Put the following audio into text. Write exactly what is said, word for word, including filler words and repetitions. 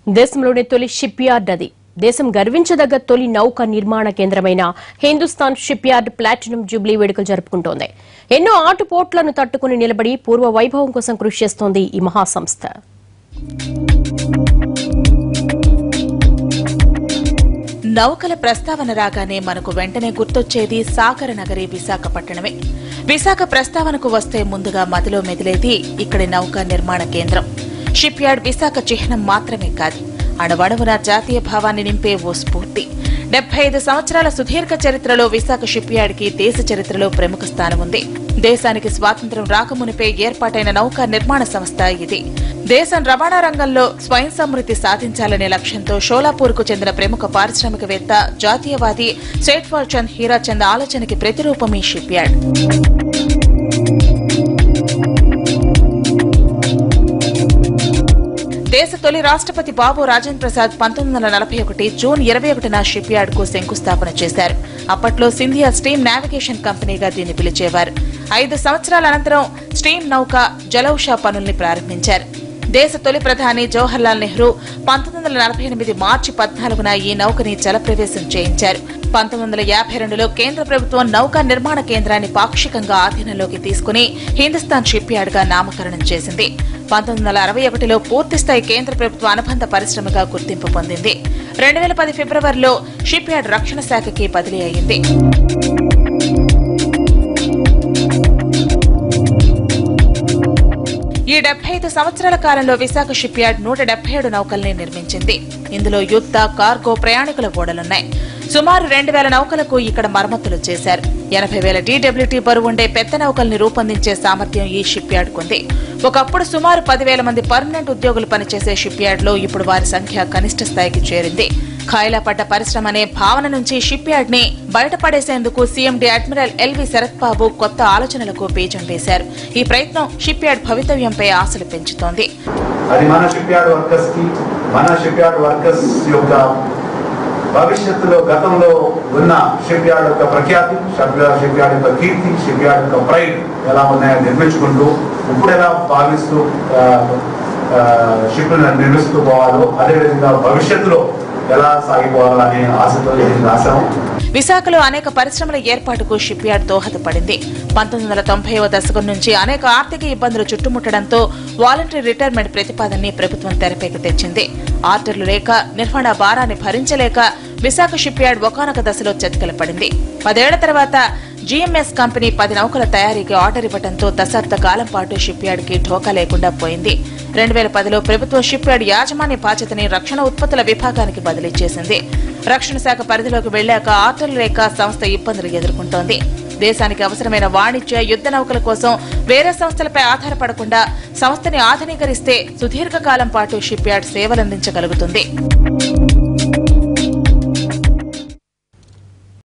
దేశంలోని తొలి ship yard అది. దేశం గర్వించదగ్గ తొలి నౌక నిర్మాణ కేంద్రమైన హిందుస్థాన్ షిప్యార్డ్ ప్లాటినం జూబ్లీ వేడుకలు జరుపుకుంటోంది. ఎన్నో ఆటుపోట్లను తట్టుకుని నిలబడి పూర్వ వైభవం కోసం కృషి చేస్తోంది ఈ మహాసంస్థ. నౌకల ప్రస్తావన రాగానే మనకు వెంటనే గుర్తొచ్చేది సాగర నగరి విశాఖపట్టణమే. విశాఖ ప్రస్తావనకు వస్తే ముందుగా మదిలో మెదిలేది ఇక్కడి నౌకా నిర్మాణ కేంద్రం. షిప్ యార్డ్ విశాఖ చిహ్నం మాత్రమే కాదు, అణవణువున జాతీయ భావాన్ని నింపే ఓ స్ఫూర్తి. డెబ్బై ఐదు సంవత్సరాల సుదీర్ఘ చరిత్రలో విశాఖ షిప్ యార్డ్ కి దేశ చరిత్రలో ప్రముఖ స్థానం ఉంది. దేశానికి స్వాతంత్ర్యం రాకమునిపే ఏర్పాటైన నౌకా నిర్మాణ సంస్థ ఇది. దేశం రవాణా రంగంలో స్వయం సమృద్ధి సాధించాలనే లక్ష్యంతో షోలాపూర్ కు చెందిన ప్రముఖ పారిశ్రామికవేత్త, జాతీయవాది సేట్వాల్ చంద్ హీరాచంద్ ఆలోచనకి ప్రతిరూపం ఈ షిప్ యార్డ్. దేశ తొలి రాష్ట్రపతి బాబు రాజేంద్ర ప్రసాద్ పంతొమ్మిది వందల నలభై ఒకటి జూన్ ఇరవై ఒకటిన షిప్ యార్డ్ కు శంకుస్థాపన చేశారు. అప్పట్లో సింధియా స్టీమ్ నావిగేషన్ కంపెనీగా దీన్ని పిలిచేవారు. ఐదు సంవత్సరాల అనంతరం స్టీమ్ నౌక జలౌషా పనుల్ని ప్రారంభించారు. దేశ తొలి ప్రధాని జవహర్లాల్ నెహ్రూ పంతొమ్మిది వందల నలభై ఎనిమిది మార్చి పద్నాలుగున ఈ నౌకని జలప్రవేశం చేయించారు. పంతొమ్మిది వందల యాభై రెండులో కేంద్ర ప్రభుత్వం నౌకా నిర్మాణ కేంద్రాన్ని పాక్షికంగా ఆధీనంలోకి తీసుకుని హిందుస్థాన్ షిప్ యార్డ్ గా నామకరణం చేసింది. పంతొమ్మిది వందల అరవై ఒకటిలో పూర్తిస్థాయి కేంద్ర ప్రభుత్వ అనుబంధ పరిశ్రమగా గుర్తింపు పొందింది. రెండు వేల పది ఫిబ్రవరిలో షిప్ యార్డ్ రక్షణ శాఖకి బదిలీ అయింది. ఈ డెబ్బై ఐదు సంవత్సరాల కాలంలో విశాఖ షిప్ యార్డ్ నూట డెబ్బై ఏడు నౌకల్ని నిర్మించింది. ఇందులో యుద్ధ, కార్గో, ప్రయాణికుల ఓడలున్నాయి. సుమారు రెండు వేల నౌకలకు ఇక్కడ మరమ్మతులు చేశారు. ఎనభై వేల డీడబ్ల్యూటీ బరువుండే పెద్ద నౌకల్ని రూపొందించే సామర్థ్యం ఈ షిప్ యార్డ్ కుంది. ఒకప్పుడు సుమారు పదివేల మంది పర్మనెంట్ ఉద్యోగులు పనిచేసే షిప్ యార్డ్ లో ఇప్పుడు వారి సంఖ్య కనిష్ట స్థాయికి చేరింది. ఖాయిలా పడ్డ పరిశ్రమ అనే భావన నుంచి షిప్ యార్డ్ ని బయటపడేసేందుకు CMD admiral L V Sarath Babu కొత్త ఆలోచనలకు బీజం వేశారు. ఈ ప్రయత్నం షిప్ యార్డ్ భవితవ్యంపై ఆశలు పెంచుతోంది. అది మన షిప్ యార్డ్ వర్కర్స్ కి, మన షిప్ యార్డ్ వర్కర్స్ యొక్క భవిష్యత్తులో గతంలో ఉన్న షిప్ యార్డ్ యొక్క ప్రఖ్యాతి, షిప్ యార్డ్ యొక్క కీర్తి, షిప్ యార్డ్ యొక్క ప్రైడ్ ఎలా ఉన్నాయో నిర్మించుకుంటూ ఇప్పుడు ఎలా భావిస్తూ షిప్ నిర్మిస్తూ పోవాలో అదేవిధంగా భవిష్యత్తులో ఎలా సాగిపోవాలనే ఆశతో రాశాము. విశాఖలో అనేక పరిశ్రమల ఏర్పాటుకు షిప్ యార్డ్ దోహదపడింది. పంతొమ్మిది వందల తొంభైవ దశకం నుంచి అనేక ఆర్థిక ఇబ్బందులు చుట్టుముట్టడంతో వాలంటరీ రిటైర్మెంట్ ప్రతిపాదనని ప్రభుత్వం తెరపైకి తెచ్చింది. ఆర్డర్లు లేక, నిర్వహణ భారాన్ని భరించలేక విశాఖ షిప్ యార్డ్ ఒకానొక దశలో చతికిల పడింది. పదేళ్ల తర్వాత జీఎంఎస్ కంపెనీ పది నౌకల తయారీకి ఆర్డర్ ఇవ్వడంతో దశాబ్ద కాలం పాటు షిప్ యార్డ్ కి ఢోకా లేకుండా పోయింది. రెండు వేల పదిలో ప్రభుత్వం షిప్ యార్డ్ యాజమాన్య బాధ్యతని రక్షణ ఉత్పత్తుల విభాగానికి బదిలీ చేసింది. రక్షణ శాఖ పరిధిలోకి వెళ్లాక ఆర్డర్లు లేక సంస్థ ఇబ్బందులు ఎదుర్కొంటోంది. దేశానికి అవసరమైన వాణిజ్య, యుద్ధ నౌకల కోసం వేరే సంస్థలపై ఆధారపడకుండా సంస్థని ఆధునీకరిస్తే సుదీర్ఘకాలం పాటు షిప్ యార్డ్ సేవలందించగలుగుతుంది.